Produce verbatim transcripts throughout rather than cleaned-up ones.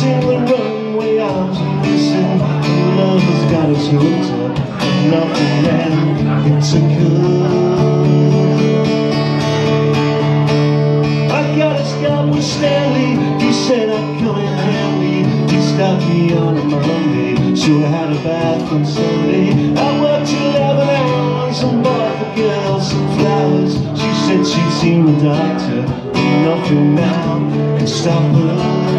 in the runway arms are missing. Love has got us hooked up, nothing and it's a good. I got a scout with Stanley, he said I'd come in handy. He stopped me on a Monday, so I had a bath on Sunday. I worked eleven hours and bought the girl some flowers. She said she'd seen the doctor, but nothing now can stop her.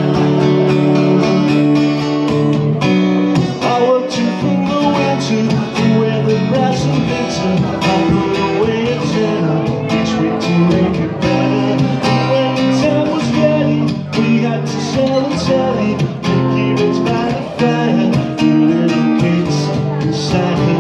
I worked you from the winter where the grass and bitter. I put away a tenner each week to make it better. And when the time was ready, we had to sell the telly. Mickey was by the fire, the little kids inside her.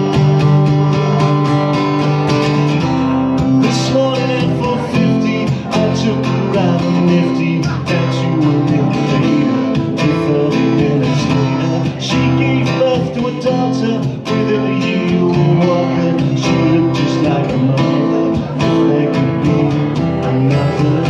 This morning at four fifty, I took a ride on Nifty down to a little later. thirty minutes later, she gave birth to a daughter within a year of walker. She looked just like a mother, if there could be another.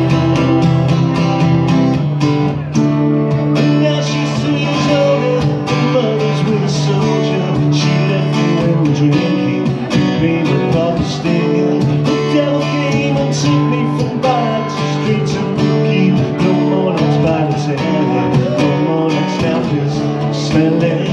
And now she's two years older, her mother's with a soldier. She left me when we're drinking, became a proper stinger. The devil came and took me from bar to street to bookie. No more nights by the telly, no more nights now just smelling.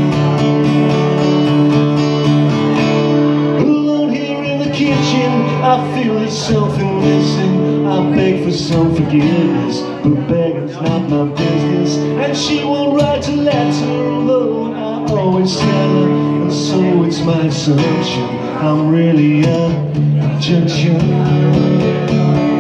Alone here in the kitchen, I feel there's something missing. I beg for some forgiveness, but begging's not my business. And she won't write a letter, although I always tell her. And so it's my assumption I'm really a junction.